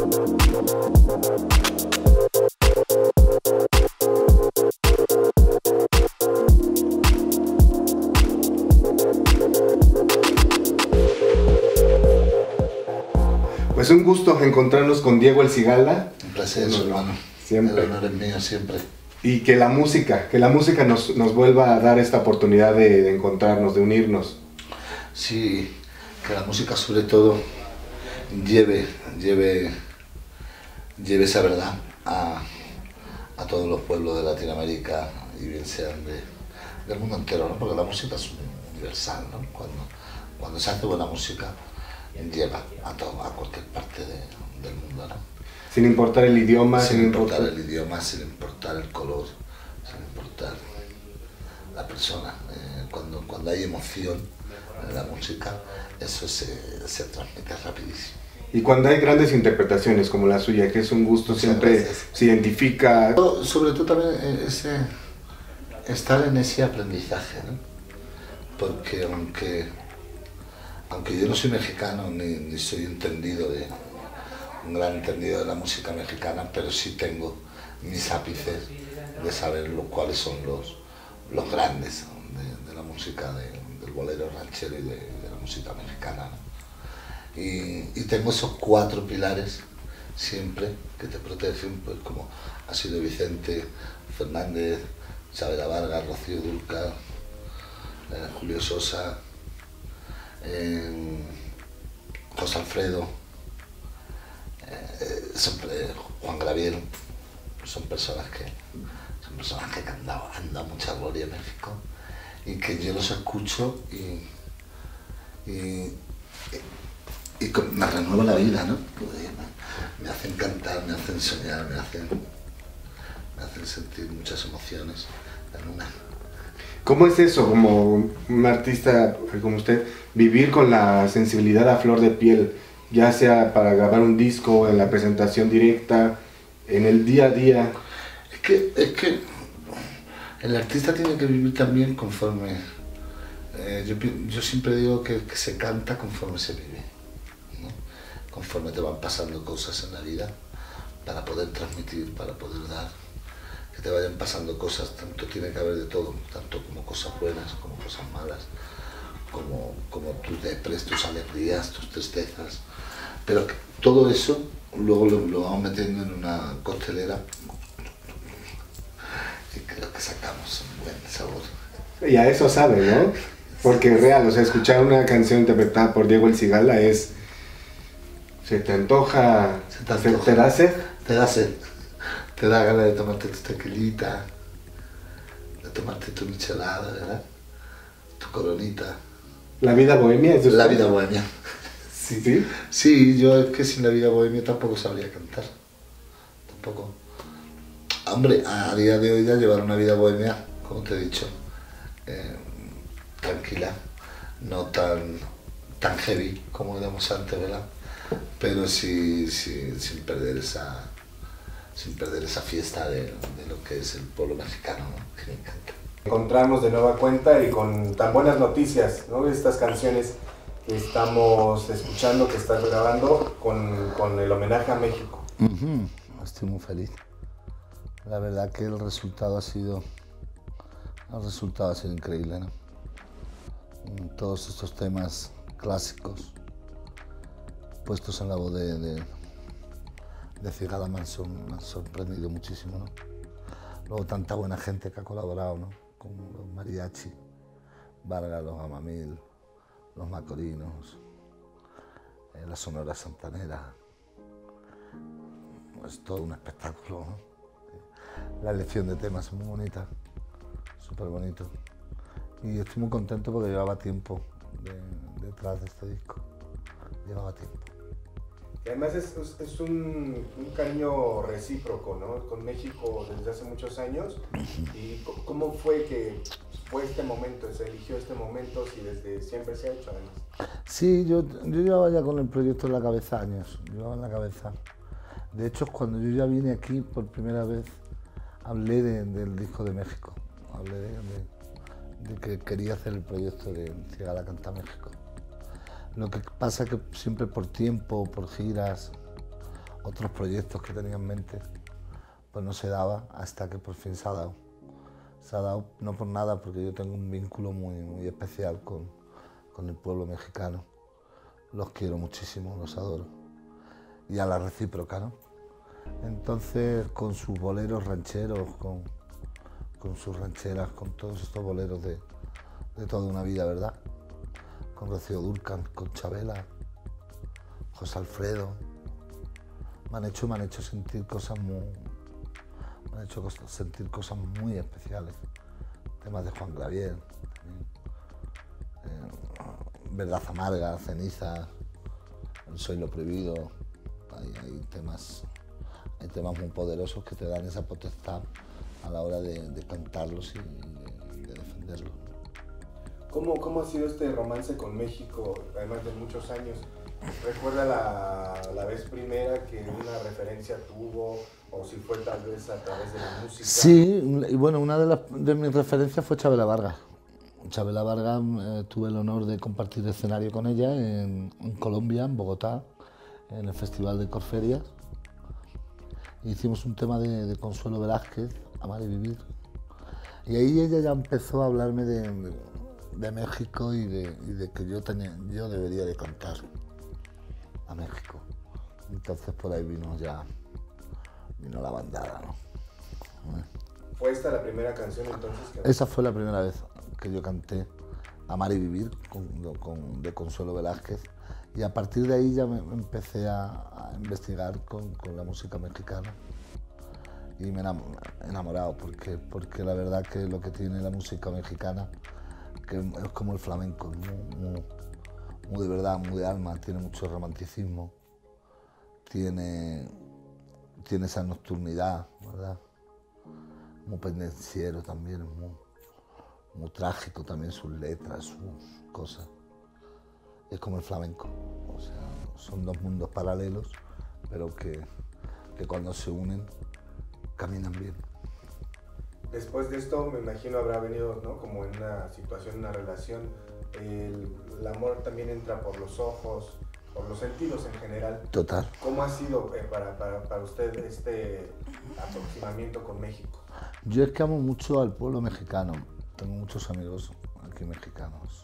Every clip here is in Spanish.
Pues un gusto encontrarnos con Diego El Cigala. Un placer, hermano. Siempre. El honor es mío, siempre. Y que la música nos vuelva a dar esta oportunidad de encontrarnos, de unirnos. Sí, que la música sobre todo lleve esa verdad a todos los pueblos de Latinoamérica y bien sean del mundo entero, ¿no? Porque la música es universal, ¿no? Cuando se hace buena música, lleva a cualquier parte del mundo, ¿no? Sin importar el idioma, sin importar el idioma, sin importar el color, sin importar la persona. Cuando hay emoción en la música, eso se transmite rapidísimo. Y cuando hay grandes interpretaciones como la suya, que es un gusto, Muchas siempre gracias. se identifica. Sobre todo también estar en ese aprendizaje, ¿no? Porque aunque yo no soy mexicano ni soy un gran entendido de la música mexicana, pero sí tengo mis ápices de saber cuáles son los grandes de la música del bolero ranchero y de la música mexicana, ¿no? Y tengo esos 4 pilares siempre que te protegen, pues como ha sido Vicente Fernández, Chavela Vargas, Rocío Dúrcal, Julio Sosa, José Alfredo, Juan Gabriel. Son personas que han dado mucha gloria en México y que yo los escucho y me renueva la vida, ¿no? Me hacen cantar, me hacen soñar, me hacen sentir muchas emociones en una. ¿Cómo es eso, como un artista como usted, vivir con la sensibilidad a flor de piel, ya sea para grabar un disco, en la presentación directa, en el día a día? Es que el artista tiene que vivir también conforme. Yo siempre digo que se canta conforme se vive, ¿no? Conforme te van pasando cosas en la vida, para poder transmitir, para poder dar. Que te vayan pasando cosas, tanto tiene que haber de todo, tanto como cosas buenas, como cosas malas, como tus depres, tus alegrías, tus tristezas, pero que todo eso luego lo vamos metiendo en una costelera y creo que sacamos un buen sabor. Y a eso sabe, ¿no? Porque es real, o sea, escuchar una canción interpretada por Diego El Cigala es... ¿Se te antoja? ¿Te da sed? Te da sed. Te da ganas de tomarte tu tequilita, de tomarte tu michelada, ¿verdad? Tu coronita. ¿La vida bohemia? ¿Es la vida bohemia. Sí. ¿Sí? Sí, yo es que sin la vida bohemia tampoco sabría cantar. Tampoco. Hombre, a día de hoy ya llevar una vida bohemia, como te he dicho, tranquila, no tan heavy como éramos antes, ¿verdad? Pero sí sin perder esa fiesta de lo que es el pueblo mexicano, ¿no? Que me encanta. Encontrarnos de nueva cuenta y con tan buenas noticias, ¿no? Estas canciones que estamos escuchando, que estás grabando con el homenaje a México. Estoy muy feliz. La verdad que el resultado ha sido increíble, ¿no? Todos estos temas clásicos puestos en la voz de Cigala me han sorprendido muchísimo, ¿no? Luego tanta buena gente que ha colaborado, ¿no? Como los mariachi, Vargas, los Amamil, los Macorinos, la Sonora Santanera. Es todo un espectáculo, ¿no? La elección de temas es muy bonita, súper bonito. Y estoy muy contento porque llevaba tiempo detrás de este disco. Llevaba tiempo. Y además es un cariño recíproco, ¿no? Con México desde hace muchos años. ¿Y cómo fue que fue este momento, se eligió este momento, si desde siempre se ha hecho además? Sí, yo llevaba ya con el proyecto en la cabeza años, llevaba en la cabeza. De hecho, cuando yo ya vine aquí por primera vez, hablé del disco de México, hablé de que quería hacer el proyecto de Cigala Canta México. Lo que pasa es que siempre por tiempo, por giras otros proyectos que tenía en mente, pues no se daba hasta que por fin se ha dado. Se ha dado no por nada, porque yo tengo un vínculo muy especial con el pueblo mexicano. Los quiero muchísimo, los adoro. Y a la recíproca, ¿no? Entonces, con sus boleros rancheros, con sus rancheras, con todos estos boleros de toda una vida, ¿verdad? Con Rocío Dúrcal, con Chabela, José Alfredo. Me han hecho sentir cosas muy especiales. Temas de Juan Gabriel, Verdad Amarga, Ceniza, El Soy lo Prohibido. Hay temas muy poderosos que te dan esa potestad a la hora de cantarlos y de defenderlos. ¿Cómo ha sido este romance con México, además de muchos años? ¿Recuerda la vez primera que una referencia tuvo, o si fue tal vez a través de la música? Sí, y bueno, una de mis referencias fue Chabela Vargas. Chabela Vargas, tuve el honor de compartir escenario con ella en Colombia, en Bogotá, en el Festival de Corferias. Hicimos un tema de Consuelo Velázquez, Amar y Vivir. Y ahí ella ya empezó a hablarme de México y de que yo debería de cantar a México. Entonces por ahí vino la bandada, ¿no? ¿Fue esta la primera canción entonces? Esa fue la primera vez que yo canté Amar y Vivir de Consuelo Velázquez, y a partir de ahí ya me empecé a investigar con la música mexicana y me he enamorado porque la verdad que lo que tiene la música mexicana, que es como el flamenco, muy de verdad, muy de alma, tiene mucho romanticismo, tiene esa nocturnidad, ¿verdad? Muy pendenciero también, muy trágico también sus letras, sus cosas. Es como el flamenco, o sea, son dos mundos paralelos, pero que cuando se unen caminan bien. Después de esto, me imagino habrá venido, ¿no?, como en una situación, una relación, el amor también entra por los ojos, por los sentidos en general. Total. ¿Cómo ha sido para usted este aproximamiento con México? Yo es que amo mucho al pueblo mexicano, tengo muchos amigos aquí mexicanos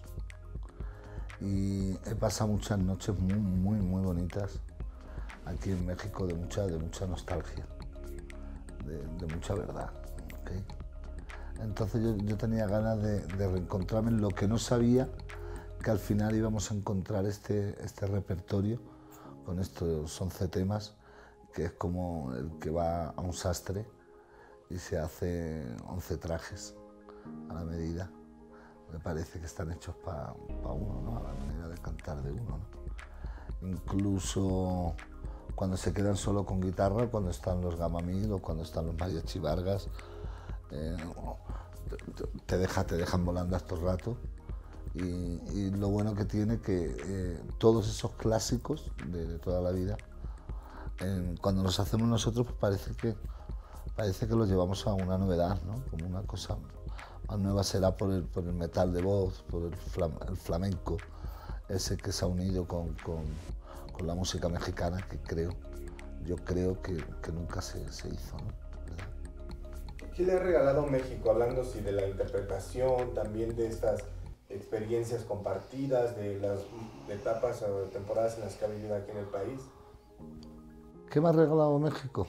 y he pasado muchas noches muy bonitas aquí en México, de mucha nostalgia, de mucha verdad, ¿okay? Entonces yo tenía ganas de reencontrarme en lo que no sabía, que al final íbamos a encontrar este repertorio con estos 11 temas, que es como el que va a un sastre y se hace 11 trajes a la medida. Me parece que están hechos para uno, ¿no? A la manera de cantar de uno, ¿no? Incluso cuando se quedan solo con guitarra, cuando están los Gamamil o cuando están los Mariachi Vargas, te dejan volando a estos ratos. Y lo bueno que tiene que todos esos clásicos de toda la vida, cuando los hacemos nosotros, pues parece que los llevamos a una novedad, ¿no? Como una cosa más nueva. Será por el metal de voz, por el flamenco, ese que se ha unido con la música mexicana, que yo creo que nunca se hizo, ¿no? ¿Verdad? ¿Qué le ha regalado México? Hablando sí de la interpretación, también de estas experiencias compartidas, de las etapas o temporadas en las que ha vivido aquí en el país. ¿Qué me ha regalado México?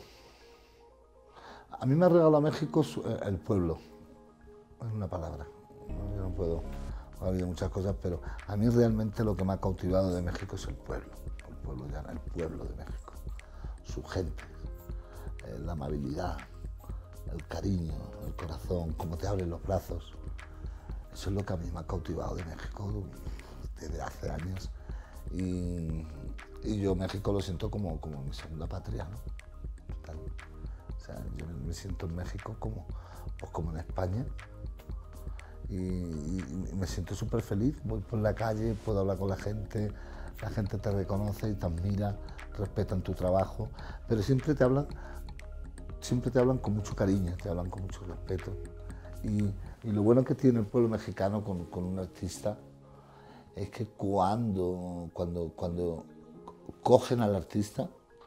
A mí me ha regalado México el pueblo, es una palabra. Yo no puedo, ha habido muchas cosas, pero a mí realmente lo que me ha cautivado de México es el pueblo de México, su gente, la amabilidad, el cariño, el corazón, cómo te abren los brazos. Eso es lo que a mí me ha cautivado de México desde hace años, y yo México lo siento como mi segunda patria, ¿no? Total. O sea, yo me siento en México como en España, y me siento súper feliz. Voy por la calle, puedo hablar con la gente te reconoce y te admira, respetan tu trabajo, pero siempre te hablan con mucho cariño, te hablan con mucho respeto. Y lo bueno que tiene el pueblo mexicano con un artista es que cuando cogen al artista,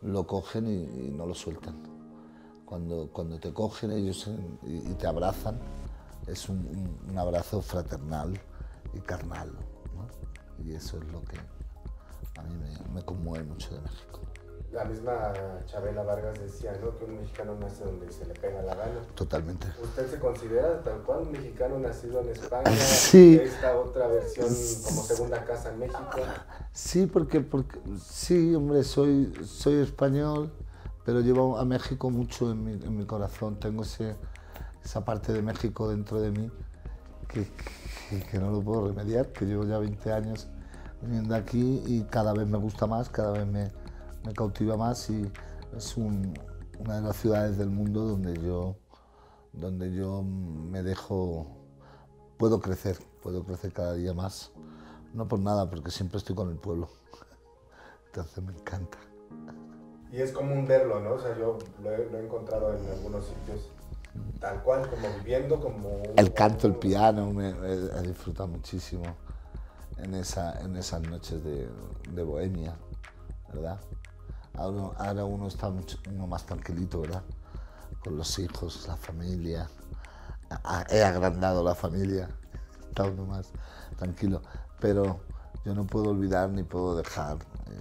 lo cogen y no lo sueltan. Cuando te cogen ellos y te abrazan, es un abrazo fraternal y carnal, ¿no? Y eso es lo que a mí me conmueve mucho de México. La misma Chabela Vargas decía, ¿no?, que un mexicano nace donde se le pega la gana. Totalmente. ¿Usted se considera tal cual un mexicano nacido en España? Sí. Esta otra versión como segunda casa en México. Sí, porque sí, hombre, soy español, pero llevo a México mucho en mi corazón. Tengo esa parte de México dentro de mí que no lo puedo remediar, que llevo ya 20 años viviendo aquí y cada vez me gusta más, cada vez me cautiva más, y es una de las ciudades del mundo donde yo me dejo, puedo crecer cada día más, no por nada, porque siempre estoy con el pueblo, entonces me encanta. Y es común verlo, ¿no? O sea, yo lo he encontrado en algunos sitios, tal cual, como viviendo, como... El canto, el piano, he disfrutado muchísimo en esas noches de bohemia, ¿verdad? Ahora uno está uno más tranquilito, ¿verdad? Con los hijos, la familia. He agrandado la familia, está uno más tranquilo. Pero yo no puedo olvidar ni puedo dejar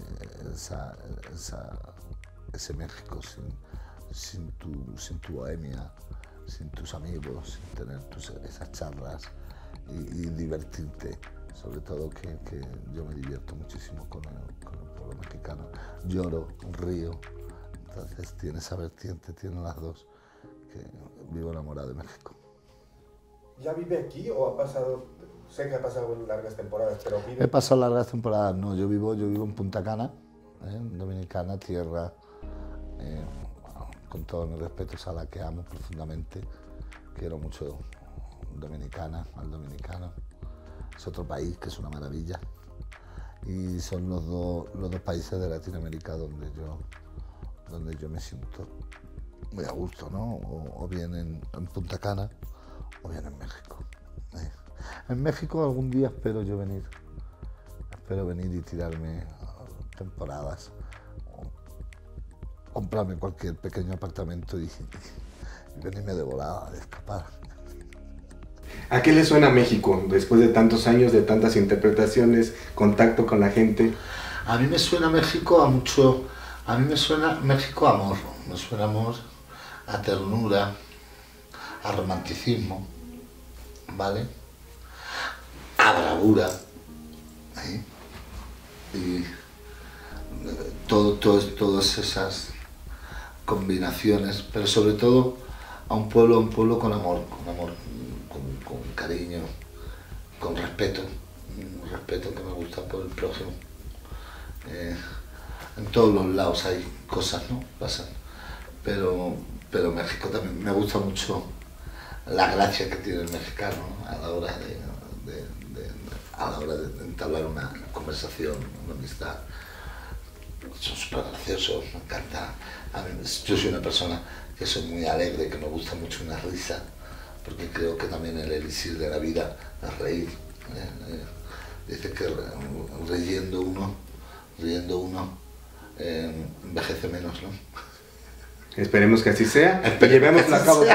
ese México sin tu bohemia, sin tus amigos, sin tener esas charlas y divertirte. Sobre todo que yo me divierto muchísimo con el pueblo mexicano. Lloro, río, entonces tiene esa vertiente, tiene las dos, que vivo enamorado de México. ¿Ya vive aquí o ha pasado, sé que ha pasado largas temporadas, pero vive? He pasado largas temporadas, no, yo vivo en Punta Cana, en Dominicana, tierra, con todo mi respeto, es a la que amo profundamente, quiero mucho Dominicana, al dominicano. Es otro país que es una maravilla y son los dos países de Latinoamérica donde yo me siento muy a gusto, ¿no? O bien en Punta Cana o bien en México. En México algún día espero venir y tirarme temporadas, o comprarme cualquier pequeño apartamento y venirme de volada, de escapar. ¿A qué le suena México después de tantos años, de tantas interpretaciones, contacto con la gente? A mí me suena México a mí me suena México a amor, me suena amor, a ternura, a romanticismo, ¿vale? A bravura, ¿eh? Y todas esas combinaciones, pero sobre todo a un pueblo con amor, con cariño, con respeto, un respeto que me gusta por el prójimo. En todos los lados hay cosas, ¿no? Pasan, pero México también me gusta mucho la gracia que tiene el mexicano, ¿no? a la hora de entablar una conversación, una amistad. Son súper graciosos, me encanta. Yo soy una persona que soy muy alegre, que me gusta mucho una risa, porque creo que también el elixir de la vida es reír. Dice que riendo uno envejece menos, ¿no? Esperemos que así sea. Llevémoslo a cabo.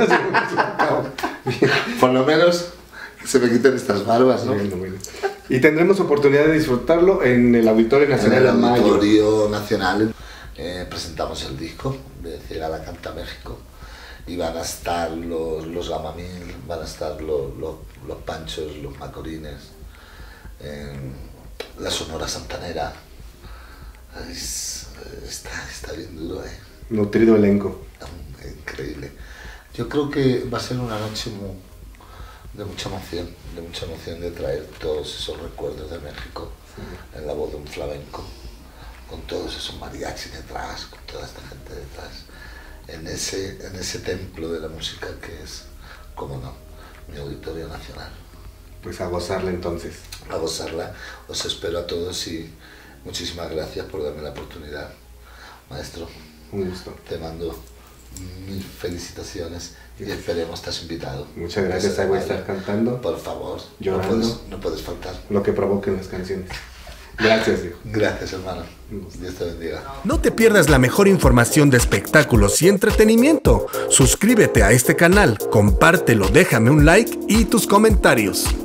Por lo menos se me quiten estas barbas, ¿no? Bueno. Y tendremos oportunidad de disfrutarlo en el Auditorio Nacional. En el Auditorio Nacional presentamos el disco de Cigala Canta México y van a estar los Gamamil, van a estar los Panchos, los Macorines, la Sonora Santanera. Está bien duro, Nutrido elenco. Increíble. Yo creo que va a ser una noche de mucha emoción de traer todos esos recuerdos de México, sí, en la voz de un flamenco, con todos esos mariachis detrás, con toda esta gente detrás, en ese templo de la música que es, cómo no, mi Auditorio Nacional. Pues a gozarla entonces. A gozarla, os espero a todos y muchísimas gracias por darme la oportunidad, maestro. Un gusto. Te mando mil felicitaciones y esperemos estás invitado. Muchas gracias, ahí voy a estar cantando. Por favor, llorando. No puedes faltar. Lo que provoquen las canciones. Gracias, hijo. Gracias, hermano. Dios te bendiga. No te pierdas la mejor información de espectáculos y entretenimiento. Suscríbete a este canal, compártelo, déjame un like y tus comentarios.